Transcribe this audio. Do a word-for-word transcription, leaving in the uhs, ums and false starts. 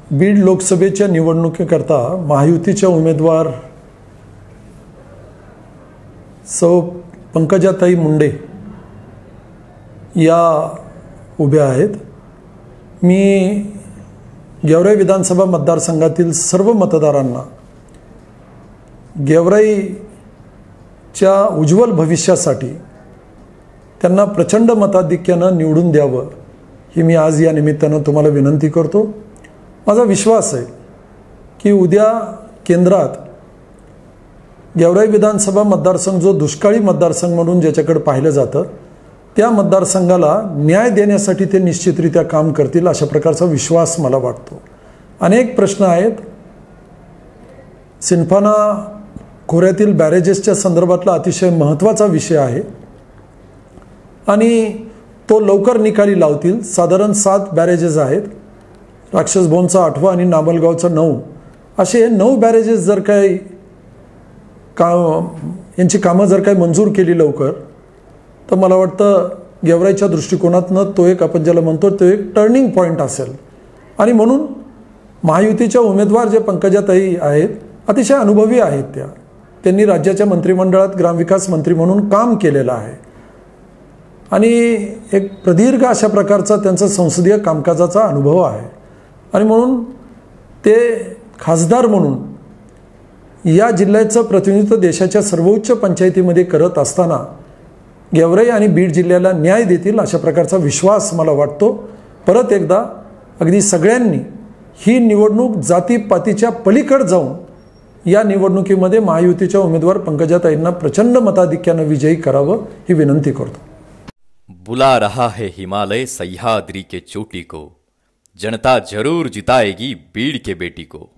बीड लोकसभेच्या निवडणुकीकरता महायुतीच्या उमेदवार सौ पंकजाताई मुंडे या उभ्या आहेत। मी गेवराई विधानसभा मतदारसंघातील सर्व मतदारांना गेवराईच्या उज्ज्वल भविष्यासाठी त्यांना प्रचंड मताधिक्यानं निवडून द्यावं ही मी आज या निमित्तानं तुम्हाला विनंती करतो। माझा विश्वास आहे की उद्या केंद्रात गेवराई विधानसभा मतदारसंघ जो दुष्काळी मतदारसंघ म्हणून ज्याच्याकडे पाहिलं जातं त्या मतदारसंघाला न्याय देण्यासाठी ते निश्चितरित्या काम करतील अशा प्रकारचा विश्वास मला वाटतो। अनेक प्रश्न आहेत। सिंदफाना खोऱ्यातील बॅरेजेसच्या संदर्भातला अतिशय महत्त्वाचा विषय आहे आणि तो लवकर निकाली लावतील। साधारण सात बॅरेजेस आहेत, राक्षस भवनचा आठवा आणि नामलगावचा नऊ, असे नऊ बॅरेजेस जर काही का यांची कामं जर काही मंजूर केली लवकर तर मला वाटतं गेवराईच्या दृष्टिकोनातनं तो एक आपण ज्याला म्हणतो तो एक टर्निंग पॉईंट असेल। आणि म्हणून महायुतीच्या उमेदवार जे पंकजाताई आहेत अतिशय अनुभवी आहेत, त्या त्यांनी राज्याच्या मंत्रिमंडळात ग्रामविकास मंत्री म्हणून काम केलेलं आहे आणि एक प्रदीर्घ अशा प्रकारचा त्यांचा संसदीय कामकाजाचा अनुभव आहे आणि म्हणून ते खासदार म्हणून या जिल्ह्याचं प्रतिनिधित्व देशाच्या सर्वोच्च पंचायतीमध्ये करत असताना गेवराई आणि बीड जिल्ह्याला न्याय देतील अशा प्रकारचा विश्वास मला वाटतो। परत एकदा अगदी सगळ्यांनी ही निवडणूक जातीपातीच्या पलीकडे जाऊन या निवडणुकीमध्ये महायुतीच्या उमेदवार पंकजाताईंना प्रचंड मताधिक्यानं विजयी करावं ही विनंती करतो। बुला रहा है हिमालय सह्याद्री के चोटी को, जनता जरूर जिताएगी बीड़ के बेटी को।